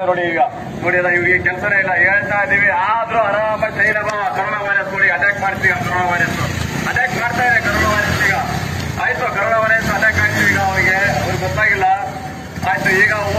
ನೋಡಿ ಈಗ ನೋಡಿ ಅಲ್ಲ ಇವ್ರಿಗೆ ಕೆಲಸನೇ ಇಲ್ಲ ಹೇಳ್ತಾ ಇದೀವಿ ಆದ್ರೂ ಆರಾಮಾಗಿ ಚೈನಾ ಕರೋನಾ ವೈರಸ್ ನೋಡಿ ಅಟ್ಯಾಕ್ ಮಾಡ್ತೀವಿ ಕರೋನಾ ವೈರಸ್ ಅಟ್ಯಾಕ್ ಮಾಡ್ತಾ ಇದೆ ಕರೋನಾ ವೈರಸ್ ಈಗ ಆಯ್ತು ಕರೋನಾ ವೈರಸ್ ಅಟ್ಯಾಕ್ ಆಗ್ತೀವಿ ಈಗ ಅವ್ರಿಗೆ ಗೊತ್ತಾಗಿಲ್ಲ ಆಯ್ತು ಈಗ